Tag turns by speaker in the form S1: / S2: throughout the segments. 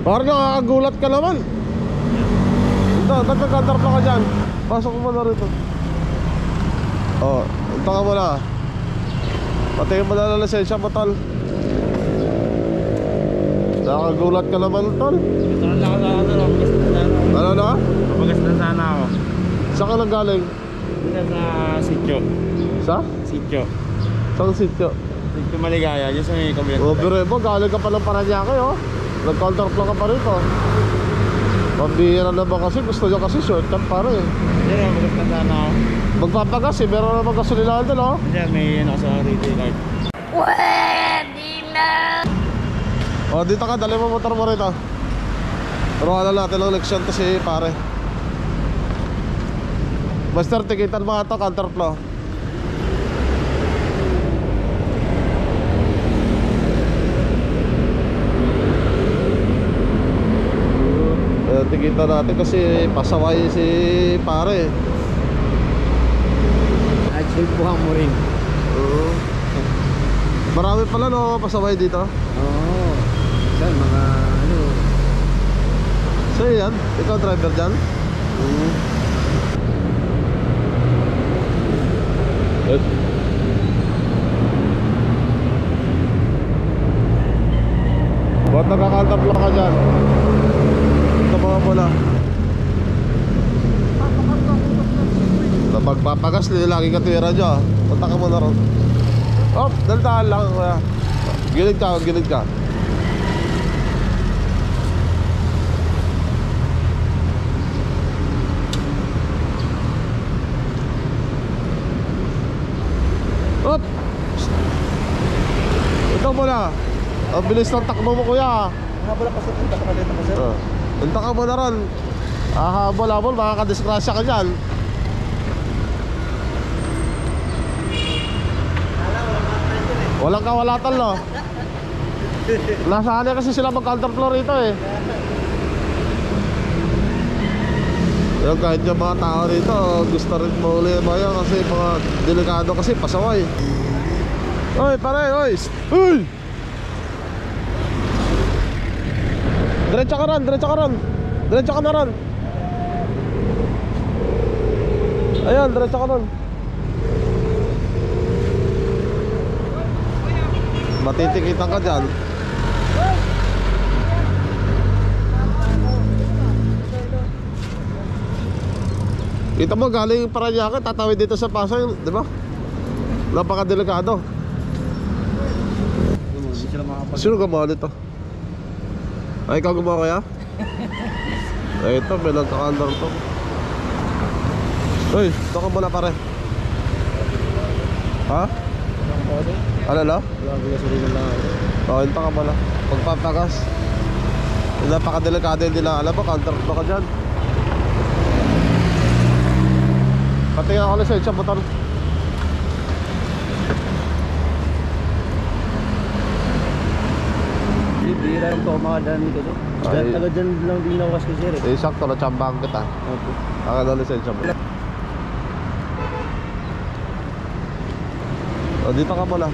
S1: Parang nakakagulat ka naman. Ito, ba't nagkantarpla ka dyan? Pasok mo na rito. Oh, ito ka muna. Patingin mo na lisensya mo, tol. Nakakagulat ka naman, tol.
S2: Ito lang ako sa ano, magas na sana.
S1: Ano na?
S2: Magas na sana ako.
S1: Saan ka lang galing?
S2: Dito sa sityo.
S1: Sa?
S2: Sityo.
S1: Saan sityo?
S2: Sityo Maligaya, dyan sa may kabilang.
S1: O, biro mo, galing ka pa ng Paranaque, oh. Nag-counterflow ka pa rito. Pambihira naman kasi, gusto nyo kasi shortcut pare.
S2: Dito, magas na sana ako.
S1: Magpapagas eh, meron naman gasolinahan doon, oh.
S2: Dyan, may ano sa retail card.
S3: Pwede na.
S1: O, dito ka, dali mo motor mo rito. Turuan na natin ang leksyon to si pare. Master, tikitan mo nga ito, counterflow. Tikitan natin kasi pasaway si pare.
S2: At silpuhan mo rin.
S1: Marami pala no, pasaway dito.
S2: Oo. Saan, mga ano.
S1: So yan, ikaw driver dyan? Ba't nagkakantarpla ka dyan? Ito mga pula. Magpapagas, lagi ka tuwira dyan. Punta ka muna ron. Oh, daldahan lang kuya. Gilid ka, gilid ka. Op! Ito muna. Ang bilis ng takbo mo kuya.
S2: Habol pa sa punta ka dito kasi.
S1: Punta ka muna ron. Habol-habol, makakadisgrasya ka dyan. Walang kawalatan no. Nasaan kasi sila mag-counterflow rito eh. Yung kahit yung mga tao rito gusto rin mahuli yung mga kasi mga delikado kasi pasaway. Oy pare, oy! Uy! Diretso ka ron, diretso ka ron. Diretso ka na ron. Ayan, diretso ka ron. Matitikitan ka dyan. Kita mo galing Paranaque, tatawid dito sa Pasay, di ba? Napakadelikado.
S2: Hindi sila makapag...
S1: Sino gumawa nito? Ay, ikaw gumawa kaya? Ay, ito, may nagkakandar to. Uy, ito ka muna pare. Ha? Ano na? Oo, ito ka muna. Pagpapagas. Napakadelikado hindi lang alam mo, counterflow ka dyan. Patingin ako lisensya motor.
S2: Bira lang po kumakadaan dito. Taga dyan lang din nawas ko sir.
S1: Eh, sakto na tsambahan kita.
S2: Opo.
S1: Ang ano lisensya mo. O, dito ka muna.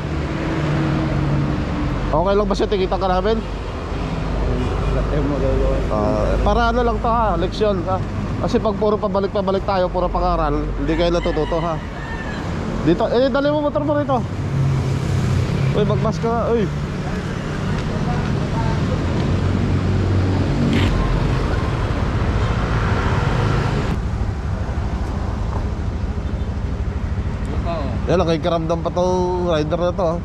S1: Okay lang ba siya tikitan ka namin?
S2: Lahat tayo magagawa.
S1: Para ano lang to ha, leksyon ha. Kasi pag puro pabalik-pabalik tayo, puro pangaral, hindi kayo natututo ha. Dito, eh dali mo motor mo rito. Uy, magmas ka nga, uy. Yan, nakikaramdam pa tong rider na to ha.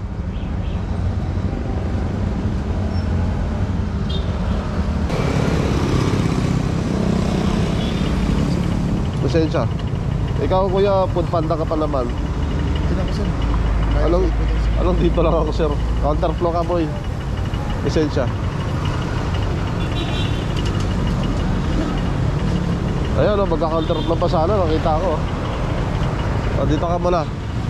S1: Pasensya. Ikaw kuya, food panda ka pa naman. Anong dito lang ako sir? Counterflow ka boy. Pasensya. Ayun o, magka-counterflow pa sana, nakita ko. O, dito ka muna.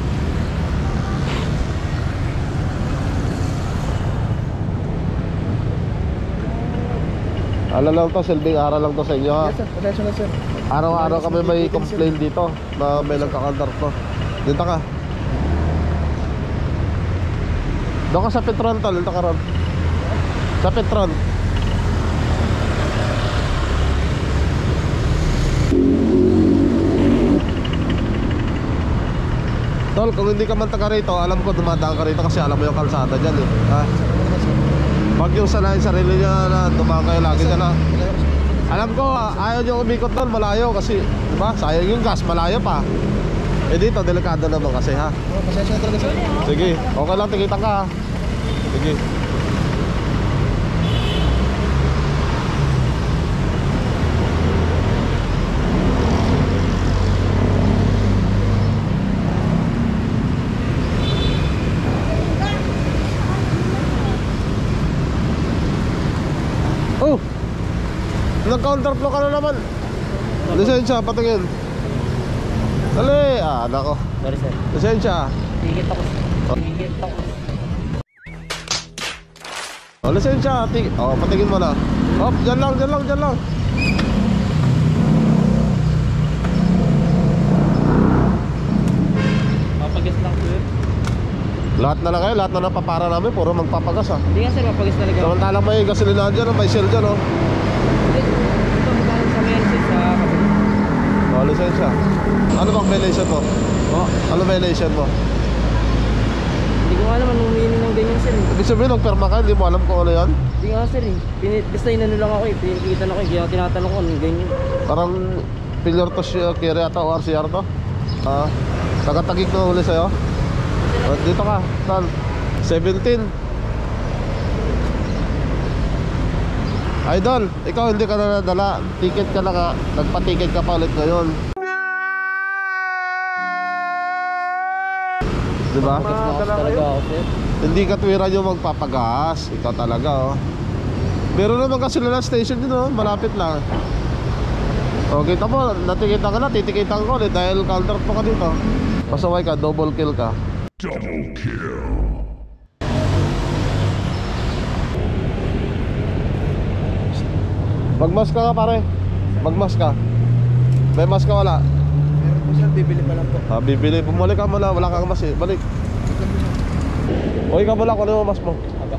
S1: Ano lang to, silbing aral lang to sa inyo ha.
S2: Yes sir, pasensya na sir.
S1: Araw-araw kami may complain dito na may nagkakantar to. Dito ka. Doon ka sa Petron tol, dito ka ron. Sa Petron. Tol, kung hindi ka man taga rito, alam ko dumadaan ka rito kasi alam mo yung kalsada dyan eh. Ha? Pag yung sanayin sarili niya na dumaan kayo lagi dyan ha. Alam ko, ayaw nyo umikot doon, malayo kasi, diba? Sayang yung gas, malayo pa. Eh dito, delikado naman kasi ha.
S2: Pasensya na talaga sir.
S1: Sige, okay lang, tikitan ka ha. Sige. Oh! Nag-counterflow ka na naman. Lisensya, patingin. Dali! Ah, nako.
S2: Sorry sir.
S1: Lisensya.
S2: Tigit ako. Tigit ako.
S1: Oh, lisensya. Oh, patingin mo na. Hop, dyan lang, dyan lang, dyan lang.
S2: Papagas lang sir.
S1: Lahat na lang kayo, lahat na napapara namin, puro magpapagas ha.
S2: Hindi nga sir, papagas talaga.
S1: Samantalang may gasolina dyan, may shell dyan oh.
S2: Ito magkano sa Mercedes sa kapatid.
S1: Oh, lisensya. Ano bang violation mo?
S2: Oh,
S1: Ano violation mo?
S2: hindi ko nga naman humihingi ng ganyan sir eh.
S1: Ibig sabihin, nagperma ka, hindi mo alam kung ano yan?
S2: Hindi nga sir eh. Basta inano lang ako eh. Pinikitan ako eh. Kaya tinatanong ko anong ganyan.
S1: Parang failure to carry ata o RCR to. Tagatagig na huli sa'yo. Dito ka, saan? 17. Idol, ikaw hindi ka na nadala. Ticket ka na ka. Nagpa-ticket ka pa ulit ngayon. Diba?
S2: Papagas na talaga ako sir.
S1: Hindi ka tuwiran yung magpapagas. Ikaw talaga oh. Meron naman kasi na station din oh. Malapit lang. O kita mo, natikitan ka na. Titikitan ko ulit dahil counter po ka dito. Pasaway ka, double kill ka.
S4: Double kill.
S1: Magmask ka nga pare. Magmask ka. May mask ka wala?
S2: Meron po sir, bibili pa lang po.
S1: Bibili. Bumalik ka muna. Wala kang mask eh. Balik. O ikaw mula. Kung ano yung mask mo?
S2: Aba.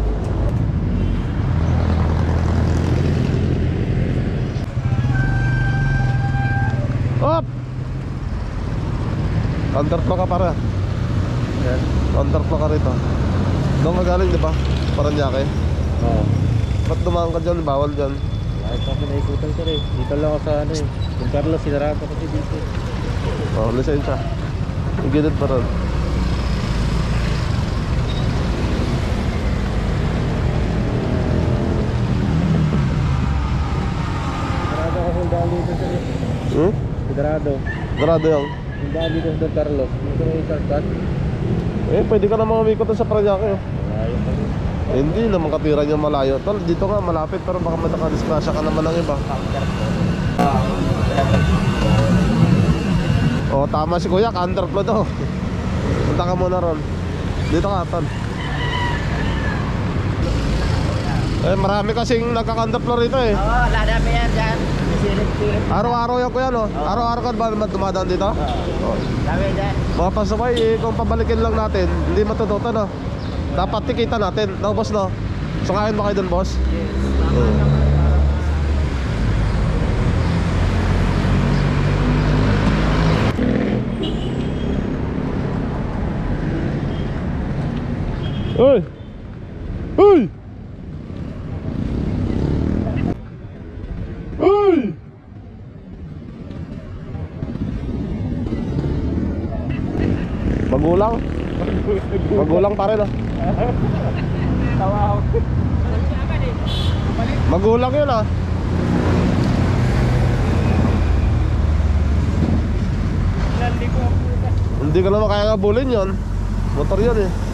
S1: Up! Counterflow ka pare.
S2: Sir?
S1: Counterflow ka rito. Doon ka galing di ba? Paranaque.
S2: Oo.
S1: Ba't dumaan ka dyan? Bawal dyan.
S2: Kahit ako naikutan sir eh. Dito lang ako sa ano eh. Yung Carlos, sinarado kasi dito.
S1: Oh, lisensya. Yung gilid pa ron.
S2: Sinarado ako kung daan dito sir eh.
S1: Hmm?
S2: Sinarado.
S1: Grado yung.
S2: Yung daan dito sa Don Carlos. Dito may shortcut.
S1: Eh, pwede ka naman umikot sa Paranaque.
S2: Malayo pa rin.
S1: Eh, hindi naman katira niya malayo. Tol, dito nga malapit pero baka mataka-disgrasya ka naman ng iba. Oh, tama si Kuya, counterflow daw. Punta ka muna ron. Dito ka, Tol. Eh, marami kasing nagka-counterflow rito eh.
S2: Oo, ladami yan dyan. Silip-silip.
S1: Araw-araw yan Kuya, no? Araw-araw ka ba dumadaan dito? Oh.
S2: Dami dyan.
S1: Mga pasaway, eh, kung pabalikin lang natin, hindi matututo, no? Dapat tikita natin, no, boss, no? Sungayin ba kayo dun, boss? Uy! Uy! Uy! Magulang? Magulang pa rin ah.
S2: Tawa ako.
S1: Magulang yun ah. Hindi ka naman kaya ngabulin yun. Motor yun eh.